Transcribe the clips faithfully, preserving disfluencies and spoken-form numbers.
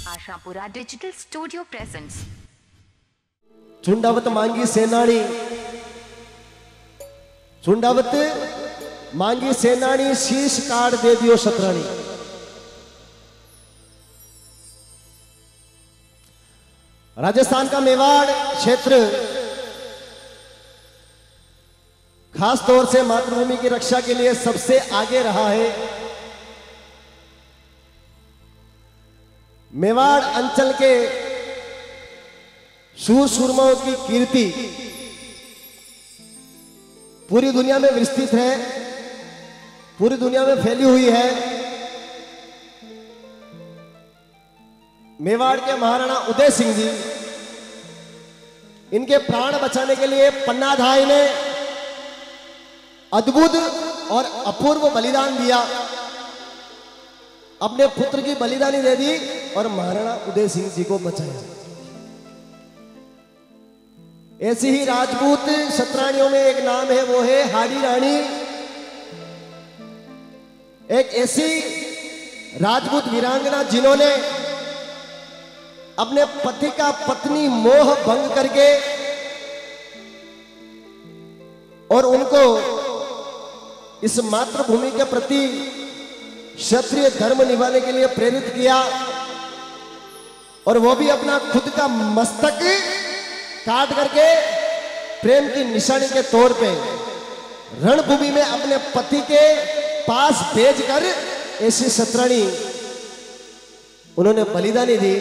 Ashapura digital studio presents. Chundawat मांगी सेनानी, चुंडावत मांगी सेनानी, शीश काट दे दियो शतरानी। राजस्थान का मेवाड़ क्षेत्र खास तौर से मातृभूमि की रक्षा के लिए सबसे आगे रहा है। मेवाड़ अंचल के शूर सूरमाओं की कीर्ति पूरी दुनिया में विस्तृत है, पूरी दुनिया में फैली हुई है। मेवाड़ के महाराणा उदय सिंह जी, इनके प्राण बचाने के लिए पन्नाधाय ने अद्भुत और अपूर्व बलिदान दिया, अपने पुत्र की बलिदानी दे दी और महाराणा उदय सिंह जी को बचाया। ऐसी ही राजपूत शतरानियों में एक नाम है, वो है हाड़ी रानी। एक ऐसी राजपूत वीरांगना जिन्होंने अपने पति का पत्नी मोह भंग करके और उनको इस मातृभूमि के प्रति क्षत्रिय धर्म निभाने के लिए प्रेरित किया, और वो भी अपना खुद का मस्तक काट करके प्रेम की निशानी के तौर पे रणभूमि में अपने पति के पास भेजकर ऐसी शतरानी उन्होंने बलिदानी दी।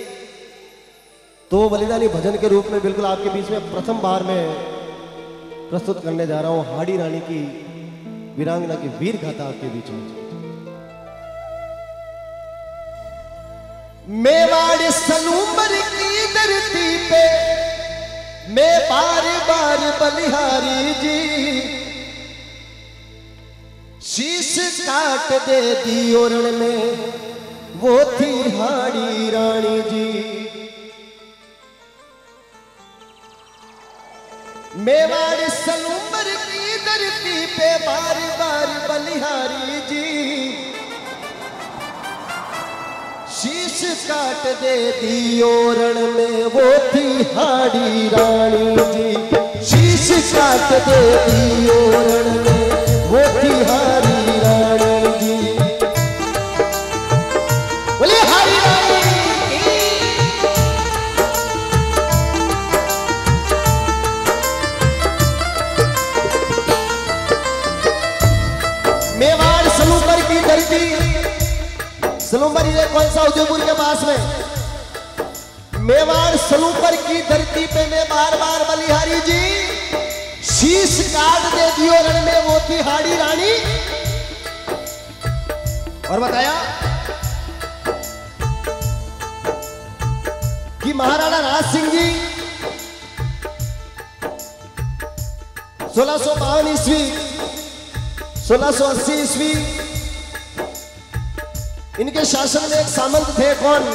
तो बलिदानी भजन के रूप में बिल्कुल आपके बीच में प्रथम बार मैं प्रस्तुत करने जा रहा हूं हाड़ी रानी की वीरांगना की वीर गाथा आपके बीच में। मेवाड़ सलूमर की धरती पे मैं बार बार बलिहारी जी, शीश काट दे दी ओरण में वो थी हाड़ी रानी जी। मेवाड़ सलूमर की धरती पे बार बार बलिहारी जी, शीश काट दे दी ओरण में वो थी हाड़ी रानी जी। शीश काट दे दी ओरण में वो थी हाड़ी रानी जी। बोले हाड़ी रानी की। मेवाड़ सलूमर की धरती, सलूमर ये कौन सा उदयपुर के पास में। मेवाड़ सलूमर की धरती पे मैं बार बार बलिहारी जी, शीश काट दे दियो रण में वो थी हाड़ी रानी। और बताया कि महाराणा राज सिंह जी सोलह सौ बावन ईस्वी सोलह सौ अस्सी ईस्वी इनके शासन में एक सामंत थे। कौन?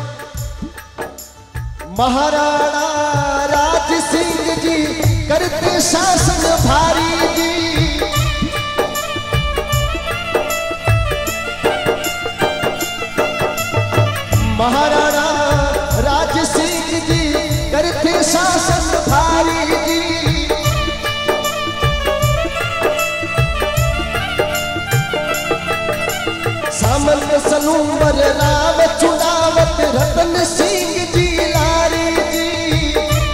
महाराणा राज सिंह जी करते शासन भारी जी। महाराणा राज सिंह जी करते शासन भारी जी। सामंत सलूमर राव चुनावत रतन सिंह जी लारी जी।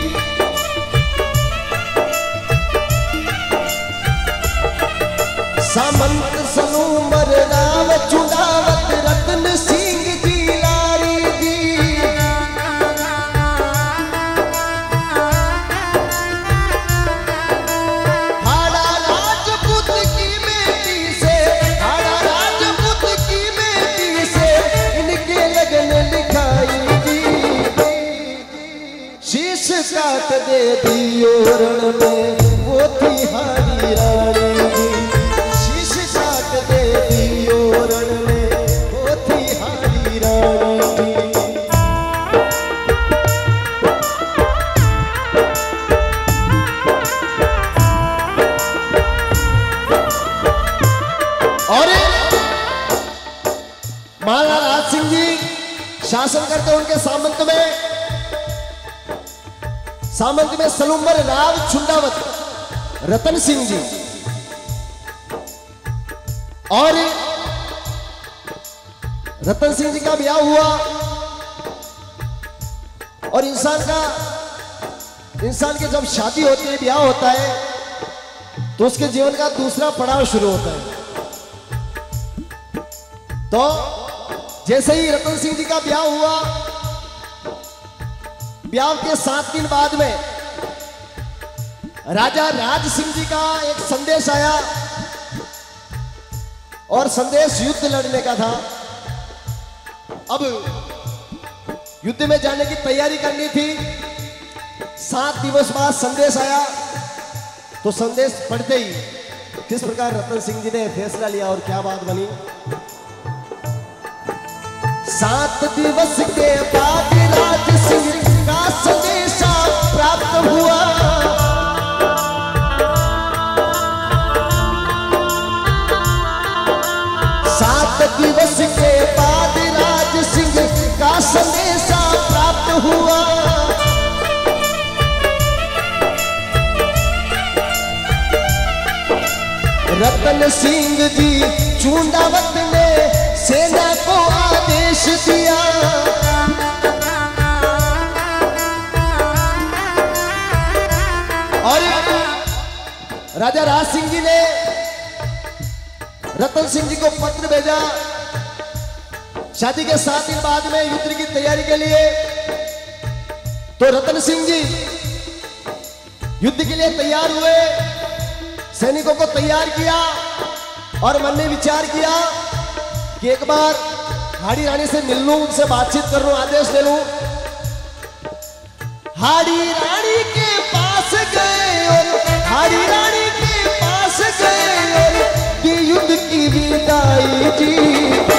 सामंत सलूमर राव चुनावत रतन सिंह जी लारी जी। हाड़ा राजपूत की बेटी से, हाड़ा राजपूत की बेटी से इनके लगन लिखाई जी। शीश काट दे दी ओरण में वो थी हाड़ी रानी जी। शीश काट दे दी ओरण में वो थी हाड़ी रानी जी। और महाराणा राज सिंह जी शासन करते उनके सामंत में सामंत में सलूम्बर राव छुंडावत रतन सिंह जी और रतन सिंह जी का ब्याह हुआ। और इंसान का इंसान की जब शादी होती है, ब्याह होता है, तो उसके जीवन का दूसरा पड़ाव शुरू होता है। तो जैसे ही रतन सिंह जी का ब्याह हुआ, ब्याह के सात दिन बाद में राजा राज सिंह जी का एक संदेश आया और संदेश युद्ध लड़ने का था। अब युद्ध में जाने की तैयारी करनी थी। सात दिवस बाद संदेश आया, तो संदेश पढ़ते ही किस प्रकार रतन सिंह जी ने फैसला लिया और क्या बात बनी। सात दिवस के बाद राज सिंह का संदेश प्राप्त हुआ। सात दिवस के बाद राज सिंह का संदेश प्राप्त हुआ। रतन सिंह जी चुंडावत ने सेना को आदेश दिया। और राजा राज सिंह जी ने रतन सिंह जी को पत्र भेजा शादी के सात दिन बाद में युद्ध की तैयारी के लिए। तो रतन सिंह जी युद्ध के लिए तैयार हुए, सैनिकों को तैयार किया और मन में विचार किया कि एक बार हाड़ी रानी से मिल लूं, उनसे बातचीत कर लूं, आदेश ले लूं। हाड़ी रानी के पास गए और हाड़ी रानी के पास गए और की युद्ध की विदाई जी।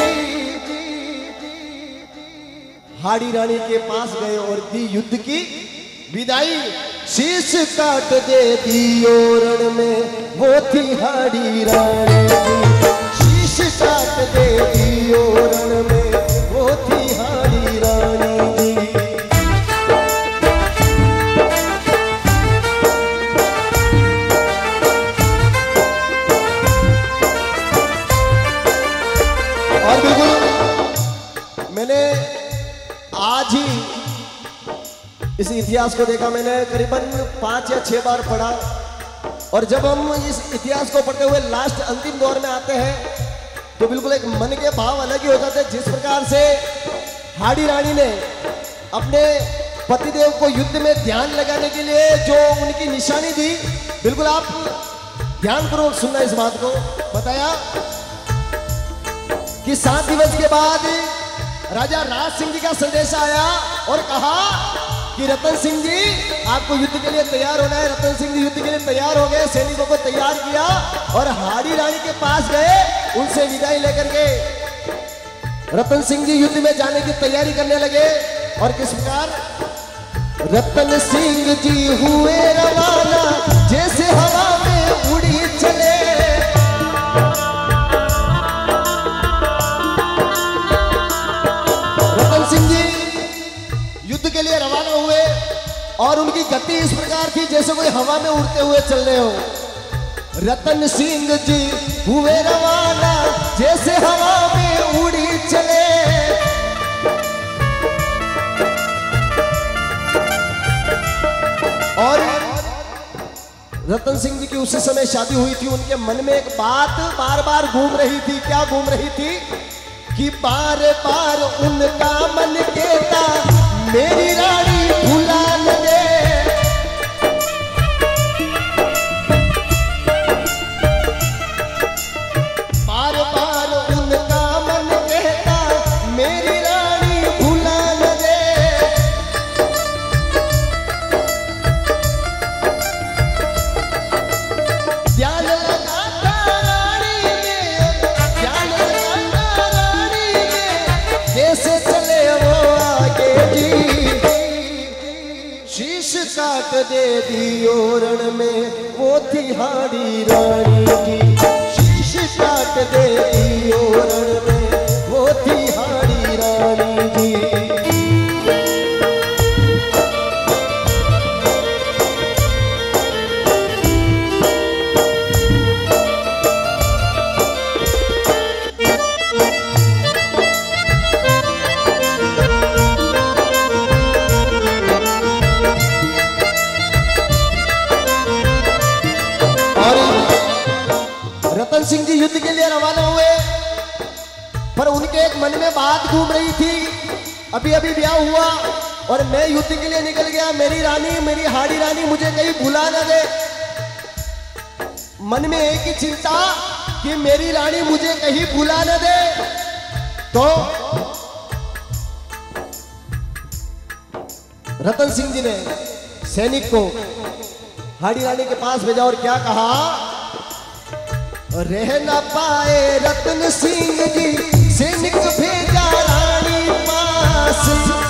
हाड़ी रानी के पास गए और दी युद्ध की विदाई। शीश काट दे दी रण में वो थी हाड़ी रानी की। शीश काट दे दी रण में वो थी हाड़ी रानी जी। और बिल्कुल मैंने आज ही इस इतिहास को देखा। मैंने करीबन पांच या छह बार पढ़ा। और जब हम इस इतिहास को पढ़ते हुए लास्ट अंतिम दौर में आते हैं, तो बिल्कुल एक मन के भाव अलग ही हो जाते हैं। जिस प्रकार से हाड़ी रानी ने अपने पतिदेव को युद्ध में ध्यान लगाने के लिए जो उनकी निशानी दी, बिल्कुल आप ध्यानपूर्वक सुनना इस बात को। बताया कि सात दिवस के बाद राजा राज सिंह जी का संदेश आया और कहा कि रतन सिंह जी आपको युद्ध के लिए तैयार होना है। रतन सिंह जी युद्ध के लिए तैयार हो गए, सैनिकों को तैयार किया और हाड़ी रानी के पास गए, उनसे विदाई लेकर के रतन सिंह जी युद्ध में जाने की तैयारी करने लगे। और किस प्रकार रतन सिंह जी हुए रवाना, जैसे हवा में उड़ी चले। रतन सिंह जी युद्ध के लिए रवाना हुए और उनकी गति इस प्रकार थी जैसे कोई हवा में उड़ते हुए चल रहे हो। रतन सिंह जी हुए रवाना, जैसे हवा में उड़ी चले। और रतन सिंह जी की उसी समय शादी हुई थी। उनके मन में एक बात बार बार घूम रही थी। क्या घूम रही थी? कि बार बार उनका मन कहता मेरी रानी भुला न दे। बार बार उनका मन कहता मेरी रानी भुला न दे। ध्यान लगाता रानी में, ध्यान लगाता रानी में, कैसे चले वो आगे जी। शीश काट दे दी रण में वो थी हाड़ी रानी की। शीश काट दे दी रण में वो थी हाड़ी रानी की। मन में बात घूम रही थी, अभी अभी ब्याह हुआ और मैं युद्ध के लिए निकल गया, मेरी रानी, मेरी हाड़ी रानी मुझे कहीं भुला न दे। मन में एक ही चिंता कि मेरी रानी मुझे कहीं भुला न दे। तो रतन सिंह जी ने सैनिक को हाड़ी रानी के पास भेजा और क्या कहा, रह न पाए रतन सिंह जी, सैनिक भेजा रानी पास।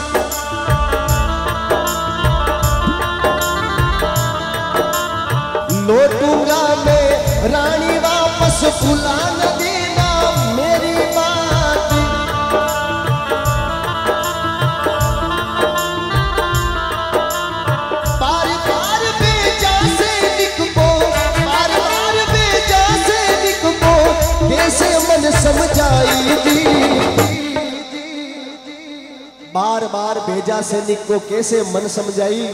लौटूंगा मैं रानी वापस, भुला न देना मेरी बात। बार बार भेजा सैनिक को, बार बार भेजा सैनिक को, कैसे मन समझाएगी। बार बार भेजा सैनिक को, कैसे मन समझाई।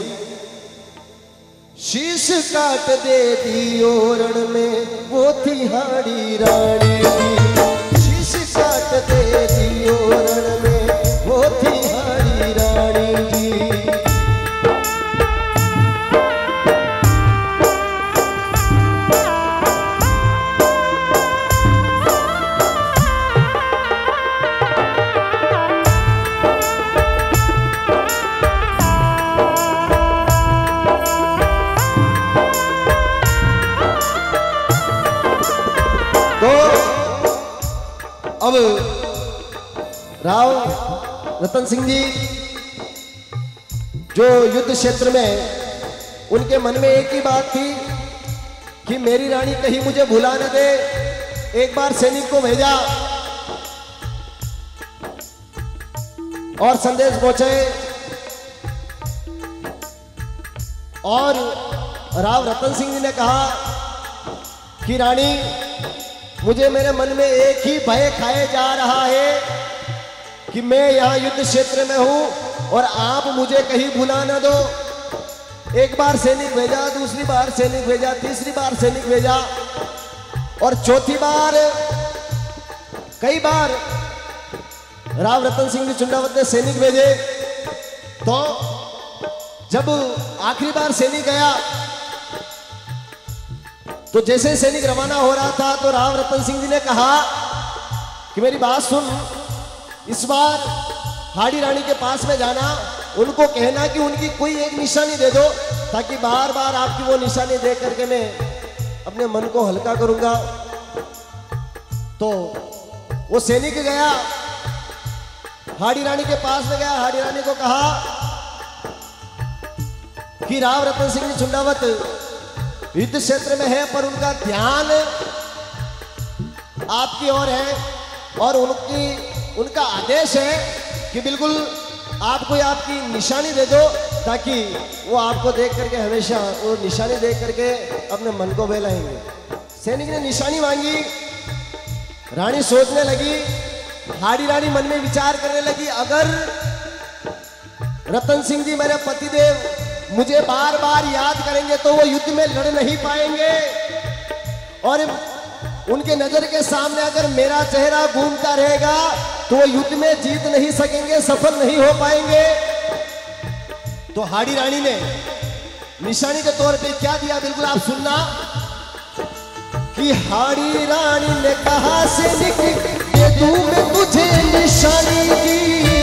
शीश काट दे दी ओरण में वो थी हाड़ी रानी की। शीश काट दे दी ओरण में वो थी हाड़ी रानी की। अब राव रतन सिंह जी जो युद्ध क्षेत्र में, उनके मन में एक ही बात थी कि मेरी रानी कहीं मुझे भुला न दे। एक बार सैनिक को भेजा और संदेश पहुंचे और राव रतन सिंह जी ने कहा कि रानी, मुझे मेरे मन में एक ही भय खाए जा रहा है कि मैं यहाँ युद्ध क्षेत्र में हूं और आप मुझे कहीं भुला न दो। एक बार सैनिक भेजा, दूसरी बार सैनिक भेजा, तीसरी बार सैनिक भेजा और चौथी बार, कई बार राव रतन सिंह जी चुंडावत ने सैनिक भेजे। तो जब आखिरी बार सैनिक गया तो जैसे सैनिक रवाना हो रहा था तो राव रतन सिंह जी ने कहा कि मेरी बात सुन, इस बार हाड़ी रानी के पास में जाना, उनको कहना कि उनकी कोई एक निशानी दे दो ताकि बार बार आपकी वो निशानी दे करके मैं अपने मन को हल्का करूंगा। तो वो सैनिक गया, हाड़ी रानी के पास में गया, हाड़ी रानी को कहा कि राव रतन सिंह जी चुंडावत युद्ध क्षेत्र में है पर उनका ध्यान आपकी ओर है और उनकी उनका आदेश है कि बिल्कुल आप कोई आपकी निशानी दे दो ताकि वो आपको देख करके हमेशा वो निशानी देख करके अपने मन को बहलाएंगे। सैनिक ने निशानी मांगी, रानी सोचने लगी, हाड़ी रानी मन में विचार करने लगी, अगर रतन सिंह जी मेरे पतिदेव मुझे बार बार याद करेंगे तो वो युद्ध में लड़ नहीं पाएंगे और उनके नजर के सामने अगर मेरा चेहरा घूमता रहेगा तो वो युद्ध में जीत नहीं सकेंगे, सफल नहीं हो पाएंगे। तो हाड़ी रानी ने निशानी के तौर पे क्या दिया, बिल्कुल आप सुनना कि हाड़ी रानी ने कहा सैनिक दे दूं मैं तुझे निशानी की।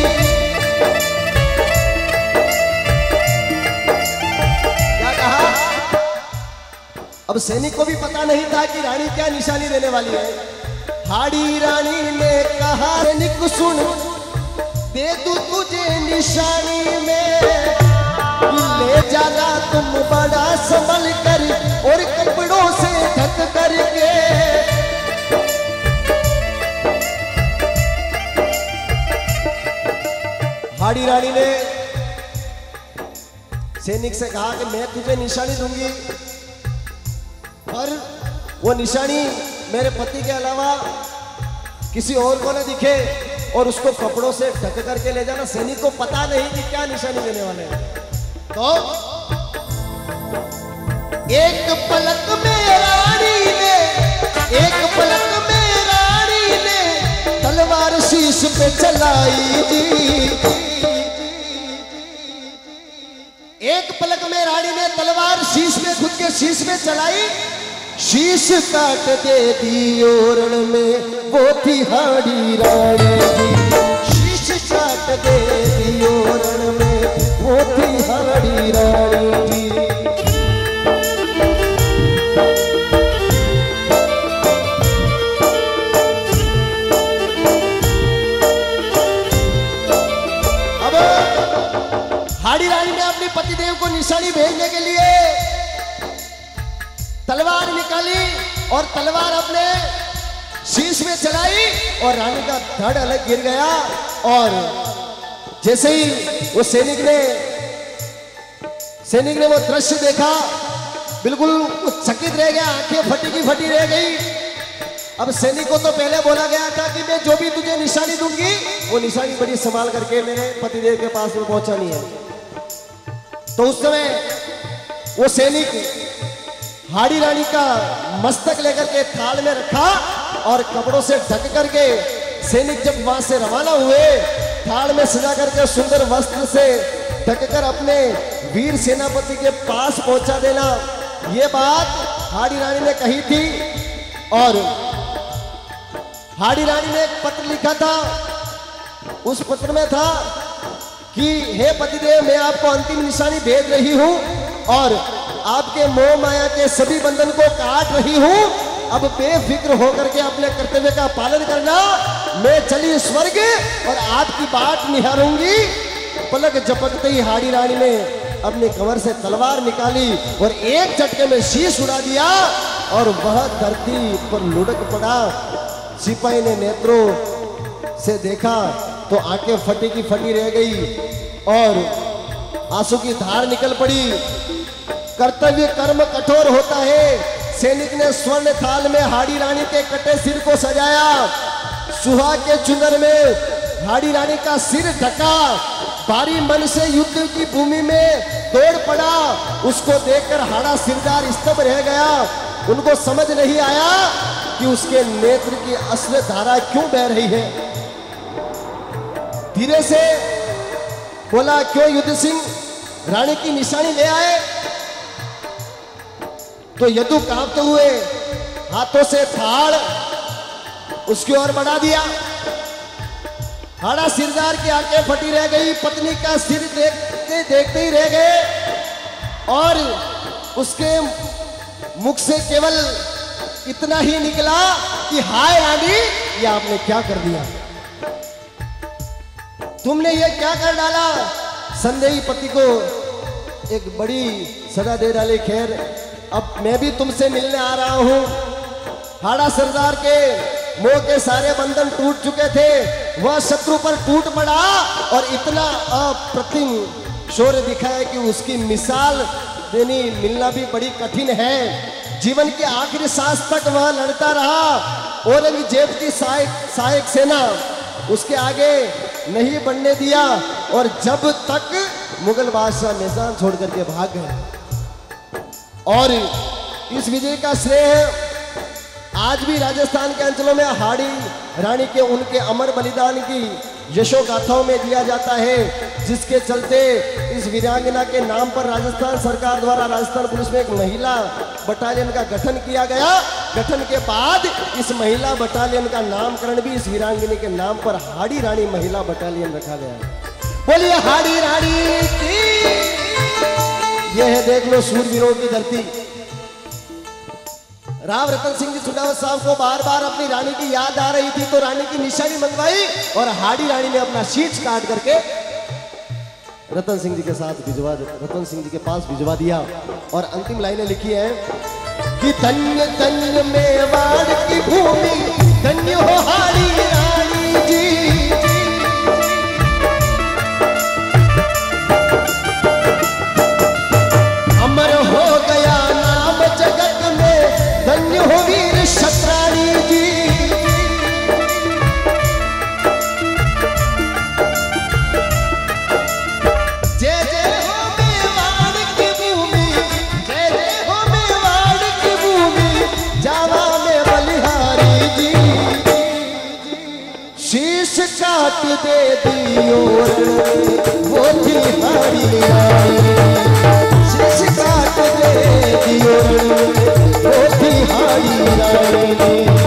अब सैनिक को भी पता नहीं था कि रानी क्या निशानी देने वाली है। हाड़ी रानी ने कहा सैनिक सुन, दे दूं तुझे निशानी में, ले जाना तुम बड़ा संभल कर और कपड़ों से ढक करके। हाड़ी रानी ने सैनिक से कहा कि मैं तुझे निशानी दूंगी और वो निशानी मेरे पति के अलावा किसी और को न दिखे और उसको कपड़ों से ढक करके ले जाना। सैनिक को पता नहीं कि क्या निशानी देने वाले हैं। तो एक पलक में रानी ने, एक पलक में रानी ने तलवार सी शीश पे चलाई जी। एक पलक में रानी ने तलवार शीश में खुद के शीश में चलाई, शीश काट दे दी ओरण में वो थी हाड़ी रानी जी। शीश काट दे दी ओरण में वो थी हाड़ी रानी जी। हाड़ी रानी ने अपने पतिदेव को निशानी भेजने के लिए तलवार निकाली और तलवार अपने शीश में चलाई और रानी का धड़ अलग गिर गया। और जैसे ही वो सैनिक ने सैनिक ने वो दृश्य देखा, बिल्कुल चकित रह गया, आंखें फटी की फटी रह गई। अब सैनिक को तो पहले बोला गया था कि मैं जो भी तुझे निशानी दूंगी वो निशानी बड़ी संभाल करके मेरे पतिदेव के पास में पहुंचानी है। तो उस समय वो सैनिक हाड़ी रानी का मस्तक लेकर के थाल में रखा और कपड़ों से ढक करके सैनिक जब वहां से रवाना हुए, थाल में सजा करके सुंदर वस्त्र से ढककर अपने वीर सेनापति के पास पहुंचा देना, ये बात हाड़ी रानी ने कही थी। और हाड़ी रानी ने एक पत्र लिखा था, उस पत्र में था कि हे पतिदेव, मैं आपको अंतिम निशानी भेज रही हूं और आपके मोह माया के सभी बंधन को काट रही हूं। अब बेफिक्र होकर के अपने कर्तव्य का पालन करना। मैं चली स्वर्ग और आपकी बाट निहारूंगी। पलक झपकते ही हाड़ी रानी ने अपने कमर से तलवार निकाली और एक झटके में शीश उड़ा दिया और वह धरती पर लुढ़क पड़ा। सिपाही ने नेत्रों से देखा तो आंखें फटी की फटी रह गई और आंसू की धार निकल पड़ी। कर्तव्य कर्म कठोर होता है। सैनिक ने स्वर्ण थाल में हाड़ी रानी के कटे सिर को सजाया, सुहा के चुनर में हाड़ी रानी का सिर ढका, भारी मन से युद्ध की भूमि में दौड़ पड़ा। उसको देखकर हाड़ा सिरदार स्तब्ध रह गया। उनको समझ नहीं आया कि उसके नेत्र की अश्रु धारा क्यों बह रही है। धीरे से बोला, क्यों युद्ध सिंह रानी की निशानी ले आए? तो यदु कांपते हुए हाथों से थाल उसकी ओर बढ़ा दिया। हाड़ा सिरदार की आंखें फटी रह गई, पत्नी का सिर देखते देखते ही रह गए और उसके मुख से केवल इतना ही निकला कि हाय रानी, ये आपने क्या कर दिया? तुमने ये क्या कर डाला? संदेही पति को एक बड़ी सजा दे डाली। खैर, अब मैं भी तुमसे मिलने आ रहा हूं। हाड़ा सरदार के मोह के सारे बंधन टूट चुके थे, वह शत्रु पर टूट पड़ा और इतना अप्रतिम शौर्य दिखाया कि उसकी मिसाल देनी मिलना भी बड़ी कठिन है। जीवन के आखिरी सांस तक वह लड़ता रहा। औरंगजेब की सहायक सहायक सेना उसके आगे नहीं बढ़ने दिया और जब तक मुगल बादशाह मैदान छोड़ करके भाग गए। और इस विजय का श्रेय आज भी राजस्थान के अंचलों में हाड़ी रानी के उनके अमर बलिदान की यशो गाथाओं में दिया जाता है, जिसके चलते इस वीरांगना के नाम पर राजस्थान सरकार द्वारा राजस्थान पुलिस में एक महिला बटालियन का गठन किया गया। गठन के बाद इस महिला बटालियन का नामकरण भी इस वीरांगनी के नाम पर हाड़ी रानी महिला बटालियन रखा गया। बोलिए हाड़ी रानी की। यह है, देख लो, सूरवीरों की धरती। राव रतन सिंह जी सुनावत साहब को बार बार अपनी रानी की याद आ रही थी, तो रानी की निशानी मंगवाई और हाड़ी रानी ने अपना शीश काट करके रतन सिंह जी के साथ भिजवा रतन सिंह जी के पास भिजवा दिया। और अंतिम लाइनें लिखी है कि धन्य धन्य मेवाड़ की भूमि, धन्य हो हाड़ी रानी जी। अमर हो गया नाम जगत में, धन्य हो वीर क्षत्राणी जी। जय जय हो मेवाड़ की भूमि, जय जय हो मेवाड़ की भूमि, जावा में बलिहारी जी। शीश दे दियो वो तिहारी रानी, शीश काट दे दियो वो तिहारी रानी।